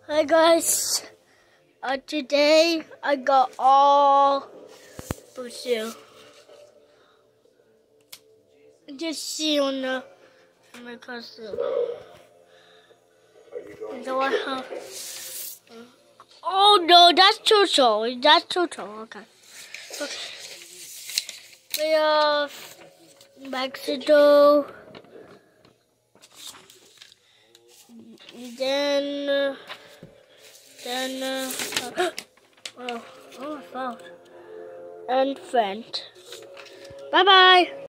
Hi guys, today I got all Brazil. Just see on my cousin. So I have. Oh no, that's too tall. That's too tall. Okay. We have Mexico. Then oh, I found. And friend. Bye bye.